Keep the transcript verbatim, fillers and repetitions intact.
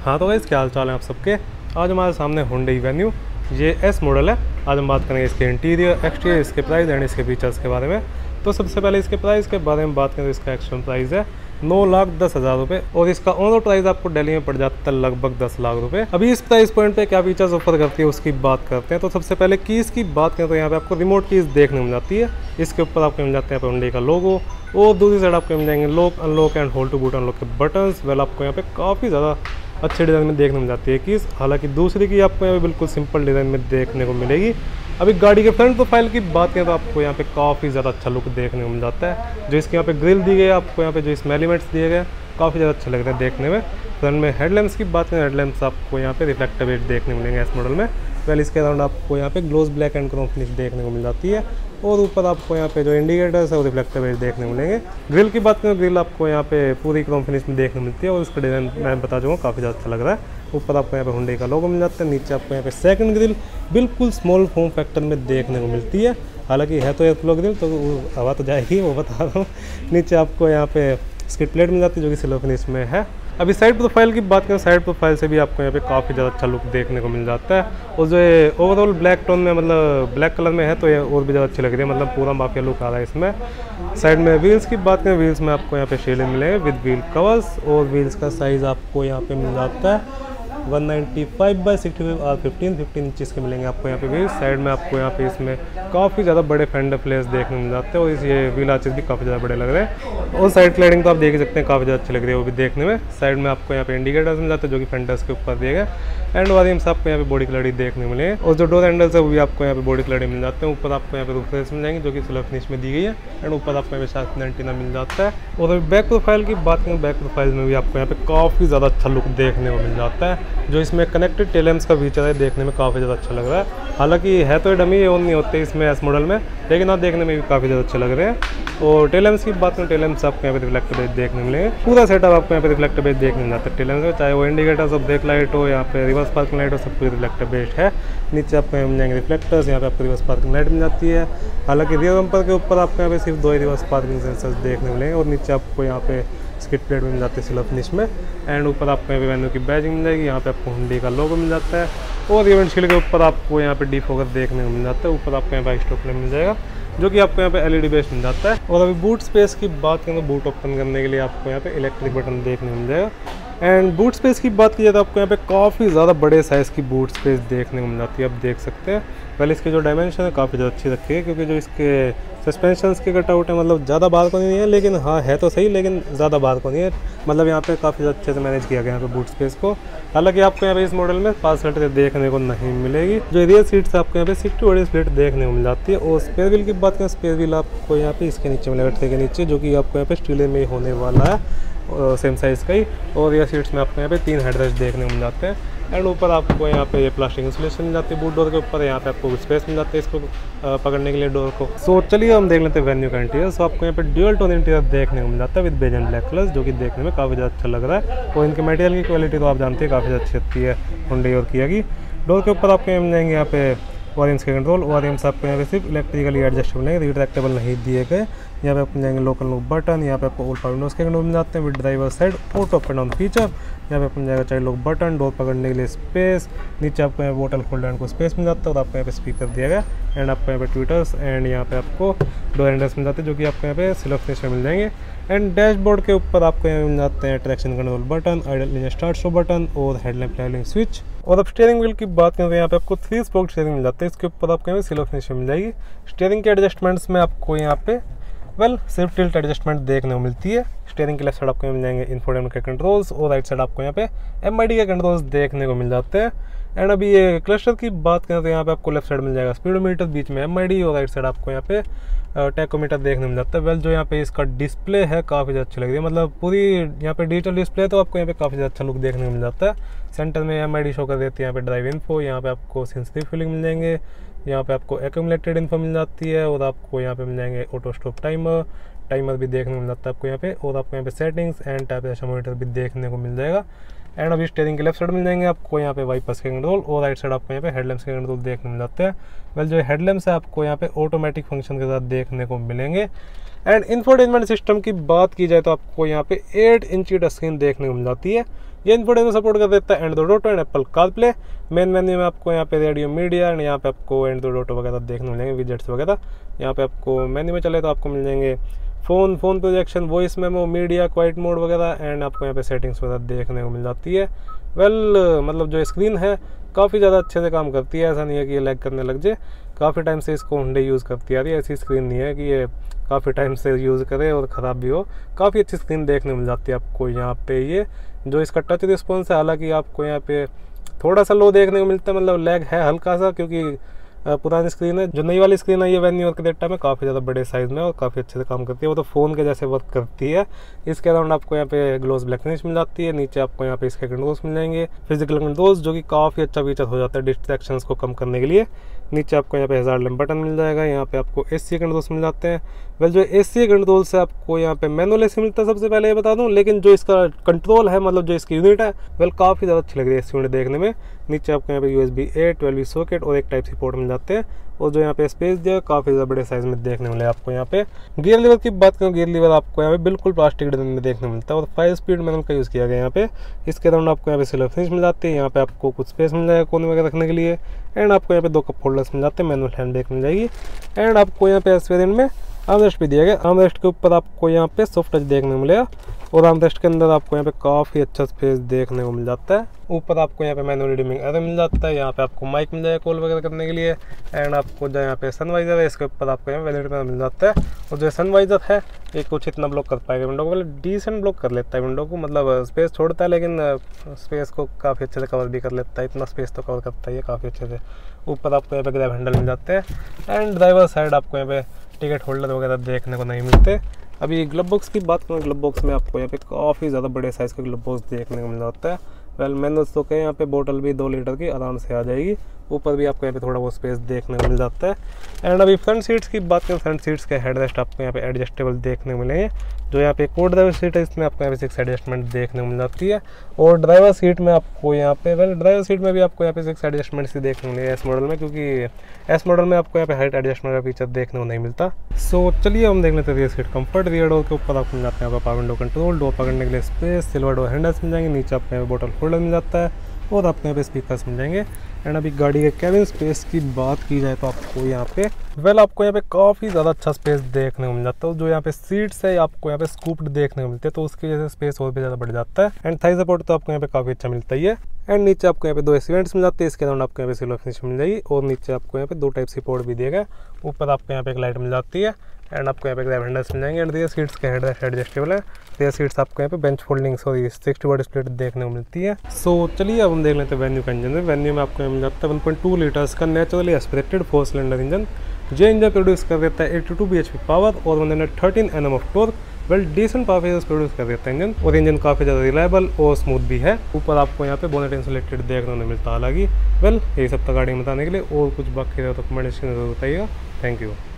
हाँ तो गाइस, क्या हाल चाल है आप सबके। आज हमारे सामने Hyundai वेन्यू, ये एस मॉडल है। आज हम बात करेंगे इसके इंटीरियर, एक्सटीरियर, इसके प्राइस एंड इसके फीचर्स के बारे में। तो सबसे पहले इसके प्राइस के बारे में बात करें तो इसका एक्चुअल प्राइस है नौ लाख दस हज़ार रुपये और इसका ऑन रोड प्राइस आपको दिल्ली में पड़ जाता है लगभग दस लाख रुपए। अभी इस प्राइस पॉइंट पे क्या फीचर्स ऑफर करती है उसकी बात करते हैं। तो सबसे पहले कीज़ की बात करें तो यहाँ पे आपको रिमोट कीज़ देखने मिल जाती है। इसके ऊपर आपको मिल जाते हैं Hyundai का लोगो और दूसरी साइड आपको मिल जाएंगे lock, unlock and hold to boot unlock के बटन्स। वेल आपको यहाँ पे काफ़ी ज़्यादा अच्छे डिज़ाइन में देखने मिल जाती है कीज़। हालांकि दूसरी की आपको यहाँ पे बिल्कुल सिंपल डिज़ाइन में देखने को मिलेगी। अभी गाड़ी के फ्रंट प्रोफाइल की बात करें तो आपको यहाँ पे काफ़ी ज़्यादा अच्छा लुक देखने को मिल जाता है। जो इसके यहाँ पे ग्रिल दी गई है, आपको यहाँ पे जो इसमें एलिमेंट्स दिए गए काफ़ी ज़्यादा अच्छे लग रहे हैं देखने में। फ्रंट में हेडलैम्प्स की बात करें, हेडलैम्प्स आपको यहाँ पे रिफ्लेक्टिव रेट देखने को मिलेंगे इस मॉडल में। वेल इसके अराउंड आपको यहाँ पे gloss black and chrome finish देखने को मिल जाती है और ऊपर आपको यहाँ पे जो इंडिकेटर्स है वो रिफ्लेक्टिव रेट देखने को मिलेंगे। ग्रिल की बात करें, ग्रिल आपको यहाँ पे पूरी क्रोम फिनिश में देखने मिलती है और उसका डिज़ाइन मैं बता दूँगा काफ़ी ज़्यादा अच्छा लग रहा है। ऊपर आपको यहाँ पे Hyundai का लोगो मिल जाता है। नीचे आपको यहाँ पे सेकंड ग्रिल बिल्कुल स्मॉल फॉर्म फैक्टर में देखने को मिलती है। हालांकि है तो एयर फ्लो ग्रिल, तो हवा तो जाएगी, वो बता रहा हूँ। नीचे आपको यहाँ पे स्किड प्लेट मिल जाती है जो कि सिल्वर फिनिश में है। अभी साइड प्रोफाइल की बात करें, साइड प्रोफाइल से भी आपको यहाँ पे काफ़ी ज़्यादा अच्छा लुक देखने को मिल जाता है। और जो ये ओवरऑल ब्लैक टोन में, मतलब ब्लैक कलर में है, तो ये और भी ज़्यादा अच्छी लग रही है। मतलब पूरा माफिया लुक आ रहा है इसमें। साइड में व्हील्स की बात करें, व्हील्स में आपको यहाँ पे शेलिंग मिलेंगे विद व्हील कवर्स और व्हील्स का साइज़ आपको यहाँ पे मिल जाता है one ninety five by sixty five R fifteen fifteen inches के मिलेंगे आपको यहाँ पे व्हील। साइड में आपको यहाँ पे इसमें काफ़ी ज़्यादा बड़े फेंडर प्लेस देखने मिल जाते हैं और इस ये व्हील आर्चेस भी काफ़ी ज़्यादा बड़े लग रहे हैं। और साइड क्लाइडिंग तो आप देख ही सकते हैं, काफ़ी ज़्यादा अच्छी लग रही है वो भी देखने में। साइड में आपको यहाँ पे इंडिकेटर्स मिल जाते हैं जो कि फेंडर्स के ऊपर दिए गए एंड वारियम्स आपको यहाँ पे बॉडी क्लैडी देखने मिले हैं। और जो डोर हैंडल्स है वो भी आपको यहाँ पे बॉडी क्लैडी मिल जाते हैं। ऊपर आपको यहाँ पे रूफ रेस मिल जाएंगे जो कि सिल्वर फिनिश में दी गई है एंड ऊपर आपको यहाँ पे शार्क एंटीना मिल जाता है। और बैक प्रोफाइल की बात करें, बैक प्रोफाइल में भी आपको यहाँ पे काफ़ी ज़्यादा अच्छा लुक देखने को मिल जाता है। जो इसमें कनेक्टेड टेल लैंप्स का फीचर है देखने में काफ़ी ज़्यादा अच्छा लग रहा है। हालांकि है तो डमी ऑन नहीं होते इसमें एस मॉडल में, लेकिन आप देखने में भी काफ़ी ज़्यादा अच्छे लग रहे हैं। और टेल लैंप्स की बात करें, टेल लैंप्स आपको यहाँ पे रिफ्लेक्टिव रेट देखने मिलेंगे। पूरा सेटअप आपको यहाँ पे रिफ्लेक्टिव रेट देखने मिल जाता है टेल लैंप्स में, चाहे वो इंडिकेटर्स और ब्रेक लाइट हो, यहाँ पे रिवर्स पार्किंग लाइट हो, सब कुछ रिफ्लेक्टिव रेट है। नीचे आपको यहाँ मिल जाएंगे रिफ्लेक्टर्स, यहाँ पे आपको रिवर्स पार्किंग लाइट मिल जाती है। हालांकि रियर बम्पर के ऊपर आपको यहाँ पे सिर्फ दो ही रिवर्स पार्किंग सेंसर्स देखने मिलेंगे और नीचे आपको यहाँ पे स्किड प्लेट मिल जाती है सिल्वर फिनिश में एंड ऊपर आपको यहाँ पे वेन्यू की बैजिंग मिल जाएगी। यहाँ पे आपको Hyundai का लोगो मिल जाता है और इवेंट शील्ड के ऊपर आपको यहाँ पे डी फोकस देखने को मिल जाता है। ऊपर आपको यहाँ पे स्टॉप लैंप मिल जाएगा जो कि आपको यहाँ पे एलईडी बेस मिल जाता है। और अभी बूट स्पेस की बात करें तो बूट ओपन करने के लिए आपको यहाँ पे इलेक्ट्रिक बटन देखने को मिल जाएगा। एंड बूट स्पेस की बात की जाए तो आपको यहाँ पे काफ़ी ज़्यादा बड़े साइज़ की बूट स्पेस देखने को मिल जाती है, आप देख सकते हैं। पहले इसके जो डायमेंशन है काफ़ी ज़्यादा अच्छी रखी है क्योंकि जो इसके सस्पेंशंस के कटआउट है, मतलब ज़्यादा बाहर को नहीं है, लेकिन हाँ है तो सही, लेकिन ज़्यादा बाहर को नहीं है। मतलब यहाँ पे काफ़ी अच्छे से मैनेज किया गया यहाँ पे बूट स्पेस को। हालांकि आपको यहाँ पे इस मॉडल में पाँच सीट देखने को नहीं मिलेगी। जो रियर सीट्स आपको यहाँ पे सिक्सटी बड़ी स्प्लिट देखने को मिल जाती है। और स्पेयर व्हील की बात करें, स्पेयर व्हील आपको यहाँ पे इसके नीचे मिलेगा, ट्रे के नीचे, जो कि आपको यहाँ पे स्टील में होने वाला है सेम साइज़ का ही। और रियर सीट्स में आपको यहाँ पे तीन हेडरेस्ट देखने को मिल जाते हैं एंड ऊपर आपको यहाँ पे ये प्लास्टिक इंसुलेशन मिल जाती है बूट डोर के ऊपर। यहाँ पे आपको स्पेस मिल जाता है इसको पकड़ने के लिए डोर को। सो चलिए हम देख लेते हैं वेन्यू का इंटीरियर। सो आपको यहाँ पे ड्यूअल टोन इंटीरियर देखने को मिल जाता है with beige and black colours, जो कि देखने में काफ़ी ज़्यादा अच्छा लग रहा है। और इनके मटेरियल की क्वालिटी तो आप जानते हैं काफ़ी अच्छी होती है Hyundai और Kia की। डोर के ऊपर आपको मिल जाएंगे यहाँ पे वारियम्स के कंट्रोल। वारियम्स आपको यहाँ पे सिर्फ इलेक्ट्रिकली एडजस्टेबल है, रिट्रैक्टेबल नहीं दिए गए। यहाँ पे आपको मिल जाएंगे लोकल लॉक बटन। यहाँ पे आपको ऑल पावर विंडोज के कंट्रोल मिल जाते हैं with driver side auto up and down feature. यहाँ पे आपको मिल जाएगा चाइल्ड लॉक बटन, डोर पकड़ने के लिए स्पेस। नीचे आपको यहाँ बोतल होल्डर को स्पेस मिल जाता है और आपको यहाँ पे स्पीकर दिया गया एंड आपको यहाँ पे ट्विटर्स एंड यहाँ पे आपको डोर हैंडल्स मिल जाते हैं जो कि आपको यहाँ पे सिल्वर फिनिश में मिल जाएंगे। एंड डैशबोर्ड के ऊपर आपको यहाँ मिल जाते हैं traction control button, idle engine start stop button और हेडलैम्प लाइटिंग स्विच। और अब स्टीयरिंग व्हील की बात करें तो यहाँ पे आपको थ्री स्पोक स्टीयरिंग मिल जाते हैं। इसके ऊपर आपको यहाँ पे सिल्वर फिनिश में मिल जाएगी। स्टीयरिंग के एडजस्टमेंट्स में आपको यहाँ पे वेल सिर्फ टिल्ट एडजस्टमेंट देखने को मिलती है। स्टीयरिंग के लेफ्ट साइड आपको मिल जाएंगे इन्फोटेनमेंट के कंट्रोल्स और राइट साइड आपको यहाँ पे एमआईडी के कंट्रोल्स देखने को मिल जाते हैं। एंड अभी ये क्लस्टर की बात करें तो यहाँ पे आपको लेफ्ट साइड मिल जाएगा स्पीडोमीटर, बीच में एमआईडी और राइट साइड आपको यहाँ पे टैकोमीटर देखने मिल जाता है। वेल जो यहाँ पे इसका डिस्प्ले है काफ़ी ज़्यादा अच्छी लग रही है, मतलब पूरी यहाँ पे डिजिटल डिस्प्ले, तो आपको यहाँ पे काफ़ी ज़्यादा अच्छा लुक देखने को मिल जाता है। सेंटर में एमआईडी शो कर देती है, यहाँ पे ड्राइव इन्फो, यहाँ पे आपको सेंसिटिव फीलिंग मिल जाएंगे, यहाँ पे आपको एक्यूमुलेटेड इन्फो मिल जाती है और आपको यहाँ पे मिल जाएंगे ऑटो स्टॉप टाइमर टाइमर भी देखने को मिल जाता है आपको यहाँ पे। और आपको यहाँ पे सेटिंग्स एंड टाइप मॉनिटर भी देखने को मिल जाएगा। एंड अभी स्टीयरिंग के लेफ्ट साइड मिल जाएंगे आपको यहाँ पे वाइपर्स के कंट्रोल, और राइट साइड आपको यहाँ पे हेडलैम्प्स के कंट्रोल देखने मिल जाते हैं। वेल जो हेडलैम्प्स है आपको यहाँ पे ऑटोमेटिक फंक्शन के साथ देखने को मिलेंगे। एंड इंफोटेनमेंट सिस्टम की बात की जाए तो आपको यहाँ पे एट इंच की टच स्क्रीन देखने को मिल जाती है। ये इंफोटेनमेंट सपोर्ट कर देता है Android Auto and Apple CarPlay. Main menu में आपको यहाँ पे रेडियो मीडिया एंड यहाँ पे आपको एंड्रॉइड ऑटो वगैरह देखने मिलेंगे, विजेट्स वगैरह। यहाँ पे आपको मेन्यू में चले तो आपको मिल जाएंगे phone phone projection, voice memo, media, quiet mode वगैरह, एंड आपको यहाँ पे सेटिंग्स वगैरह देखने को मिल जाती है। वेल well, मतलब जो स्क्रीन है काफ़ी ज़्यादा अच्छे से काम करती है, ऐसा नहीं है कि ये लैग करने लग जाए। काफ़ी टाइम से इसको हुंडई यूज़ करती आ रही है, ऐसी स्क्रीन नहीं है कि ये काफ़ी टाइम से यूज़ करे और ख़राब भी हो। काफ़ी अच्छी स्क्रीन देखने मिल जाती है आपको यहाँ पे। ये जो इसका टच रिस्पॉन्स है, हालांकि आपको यहाँ पे थोड़ा सा लो देखने को मिलता है, मतलब लैग है हल्का सा, क्योंकि पुरानी स्क्रीन है। जो नई वाली स्क्रीन है ये वेन्यू और क्रेटा में काफ़ी ज़्यादा बड़े साइज़ में और काफ़ी अच्छे से काम करती है, वो तो फ़ोन के जैसे वर्क करती है। इसके अराउंड आपको यहाँ पे ग्लोस ब्लैक फिनिश मिल जाती है। नीचे आपको यहाँ पे इसके कंट्रोल्स मिल जाएंगे, फिजिकल कंट्रोल्स, जो कि काफ़ी अच्छा फीचर हो जाता है डिस्ट्रैक्शंस को कम करने के लिए। नीचे आपको यहाँ पे हज़ार लैम्प बटन मिल जाएगा। यहाँ पे आपको एस सी कंट्रोल्स मिल जाते हैं। वेल जो एस सी कंट्रोल्स है आपको यहाँ पे मैनुअल एसी मिलता है, सबसे पहले ये बता दूँ। लेकिन जो इसका कंट्रोल है, मतलब जो इसकी यूनिट है, वेल काफ़ी ज़्यादा अच्छी लग रही है इस यूनिट देखने में। नीचे आपको यहाँ पे U S B A twelve socket और एक टाइप सी पोर्ट मिल जाते हैं, और जो यहाँ पे स्पेस दिया काफ़ी ज़्यादा बड़े साइज़ में देखने मिले आपको। यहाँ पे गियर लीवर की बात करूँ, गियर लीवर आपको यहाँ पे बिल्कुल प्लास्टिक डिजाइन में देखने मिलता है और फाइव स्पीड मैनुअल का यूज़ किया गया यहाँ पे। इसके अराउंड आपको यहाँ पे सिल्वर फिनिश मिल जाती है। यहाँ पे आपको कुछ स्पेस मिल जाएगा कोने वगैरह रखने के लिए, एंड आपको यहाँ पे दो कप होल्डर्स मिल जाते हैं, मैनुअल हैंड ब्रेक मिल जाएगी। एंड आपको यहाँ पे एस वेरिएंट में आर्मरेस्ट भी दिया गया। आर्मरेस्ट के ऊपर आपको यहाँ पे सॉफ्ट टच देखने को मिलेगा, और आर्मरेस्ट के अंदर आपको यहाँ पे काफ़ी अच्छा स्पेस देखने को मिल जाता है। ऊपर आपको यहाँ पे मैनुअल रिडीमिंग एरर मिल जाता है। यहाँ पे आपको माइक मिल जाएगा कॉल वगैरह करने के लिए, एंड आपको जो यहाँ पे सनवाइजर है इसके ऊपर आपको यहाँ वैलिड में मिल जाता है। और जो सनवाइजर है ये कुछ इतना ब्लॉक कर पाएगा विंडो को, मतलब डिसेंट ब्लॉक कर लेता है विंडो को, मतलब स्पेस छोड़ता है लेकिन स्पेस को काफ़ी अच्छे से कवर भी कर लेता है। इतना स्पेस तो कवर करता है ये काफ़ी अच्छे से। ऊपर आपको यहाँ पे ग्रैब हैंडल मिल जाते हैं, एंड ड्राइवर साइड आपको यहाँ पे टिकट होल्डर वगैरह देखने को नहीं मिलते। अभी ग्लब बॉक्स की बात करूँ, ग्लब बॉक्स में आपको यहाँ पे काफ़ी ज़्यादा बड़े साइज़ का ग्लब बॉक्स देखने को मिल जाता है। वेल मैंने दोस्तों के यहाँ पे बोतल भी दो लीटर की आराम से आ जाएगी। ऊपर भी आपको यहाँ पे थोड़ा बहुत स्पेस देखने को मिल जाता है। एंड अभी फ्रंट सीट्स की बात करें, फ्रंट सीट्स के हेडरेस्ट आपको यहाँ पे एडजस्टेबल देखने को मिलेंगे। जो यहाँ पे कोड ड्राइवर सीट है इसमें आपको यहाँ पे सिक्स एडजस्टमेंट देखने को मिल जाती है, और ड्राइवर सीट में आपको यहाँ पे वेल ड्राइवर सीट में भी आपको यहाँ पे सिक्स एडजस्टमेंट से देखने को मिलेगा एस मॉडल में, क्योंकि एस मॉडल में आपको यहाँ पे हाइट एडजस्टमेंट का फीचर देखने को नहीं मिलता। सो चलिए हम देख लेते हैं rear seat comfort. Rear door के ऊपर आपको मिल जाते हैं आपका पावर विंडो कंट्रोल, डोर पकड़ने के लिए स्पेस, सिल्वर डोर हैंडल्स मिल जाएंगे। नीचे आपको यहाँ पे बोतल होल्डर मिल जाता है, और आपको यहाँ पे स्पीकर्स मिल जाएंगे। एंड अभी गाड़ी के कैबिन स्पेस की बात की जाए तो आपको यहाँ पे वेल आपको यहाँ पे काफ़ी ज़्यादा अच्छा स्पेस देखने को मिल जाता है। जो यहाँ पे सीट्स है आपको यहाँ पे स्कूप्ड देखने को मिलते हैं, तो उसकी वजह से स्पेस और भी ज़्यादा बढ़ जाता है। एंड थाई सपोर्ट तो आपको यहाँ पे काफ़ी अच्छा मिलता ही है। एंड नीचे आपको यहाँ पे दो एसी वेंट्स मिल जाते हैं, इसके अराउंड आपको यहाँ पे सिल्वर फिनिश मिल जाएगी, और नीचे आपको यहाँ पे दो टाइप सी पोर्ट भी दिया गया। ऊपर आपको यहाँ पे एक लाइट मिल जाती है, एंड आपको यहाँ पे ग्रैब हैंडल्स मिल जाएंगे। एंड रियर सीट्स के हेड एडजस्टेबल है। रियर सीट्स आपको यहाँ पे bench folding sorry sixty watt split देखने को मिलती है। सो चलिए अब हम देख लेते हैं वेन्यू का इंजन। वेन्यू में आपको मिल जाता है वन पॉइंट टू लीटर्स का naturally aspirated four cylinder engine. जो इंजन प्रोड्यूस कर देता है eighty two B H P power और one hundred thirteen N M of torque. Well decent power produce कर देता है इंजन, और इंजन काफ़ी ज़्यादा रिलायबल और स्मूथ भी है। ऊपर आपको यहाँ पे बोनेट इंसुलेटेड देखने को मिलता है। हालांकि वेल यही सब था गाड़ी में बताने के लिए, और कुछ बाकी रहे तो कमेंट सेक्शन में बताइएगा। Thank you.